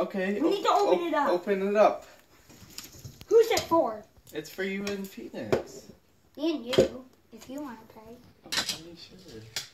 Okay. We need to open it up. Open it up. Who's it for? It's for you and Phoenix. Me and you, if you want to play. I'm sure.